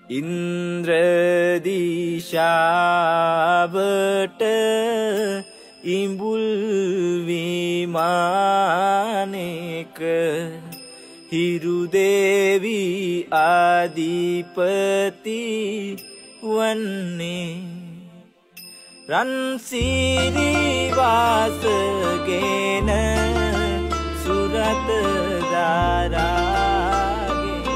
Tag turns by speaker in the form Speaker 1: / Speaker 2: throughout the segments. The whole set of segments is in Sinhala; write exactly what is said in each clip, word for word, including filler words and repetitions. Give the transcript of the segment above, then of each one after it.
Speaker 1: ඉන්ද්‍රදිශාවට ඉඹුල් විමානයක හිරු දෙවි ආදිපති වන්නේ රන්සිරි වාසගෙන සුරත දාරාගේ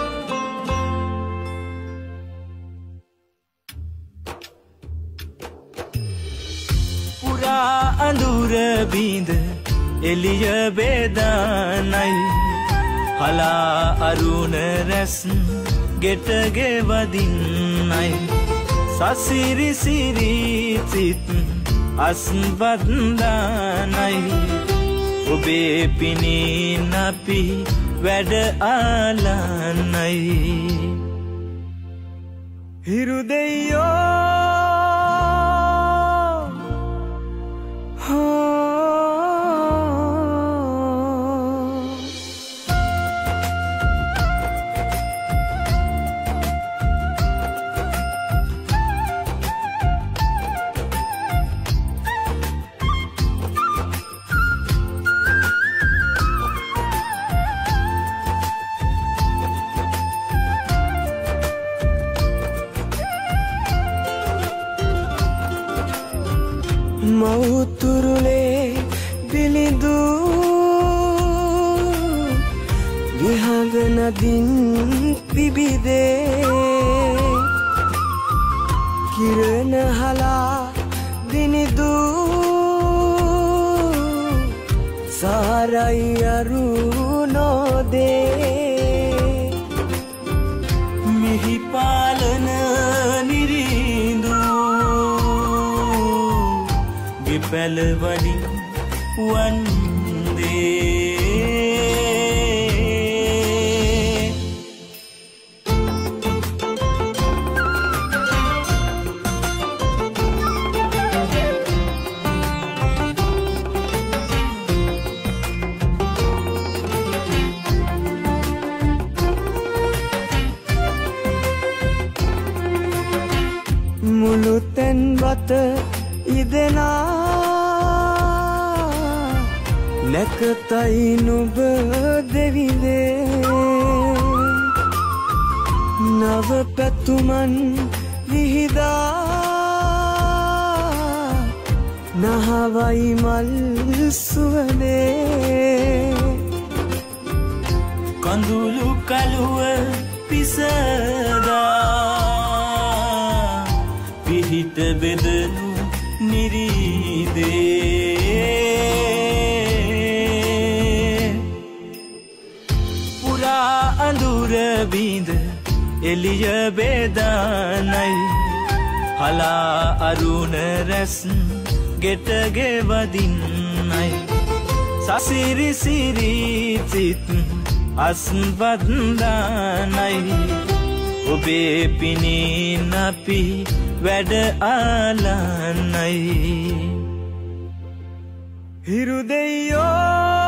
Speaker 1: පුරා අඳුර බිඳ එළිය බෙදානයි හලා අරුණ රැස් ගෙටගේ වදින්නයි සසිරි සිරි සිත් අස්වන්දානයි ඔබේ පිනින් අපි වැඩ ආලන්නයි හිරු දෙවියෝ මෞතුරුලේ බිලිඳු විහඟ නදින් පිබිදේ කිරණ හලා දිනිදු සාරයි අරුණෝදේ මිහි පාලන නිරිඳු පැලවලින් වන්දේ මුළු තැන් වත ඉදෙනා නැකතයි නුඹ දෙවිලේ නව පැතුමන් විහිදා නහවයි මල් සුවනේ කඳුළු කළුව පිසදා පිහිට බෙදනු නිරිදේ අඳුර බිඳ එළිය බෙදානයි හලා අරුණ රැස් ගෙටගේ වදින්නයි සසිරි සිරි සිත් අස්වන්දානයි ඔබේ පිනින් අපි වැඩ ආලන්නයි හිරු දෙවියෝ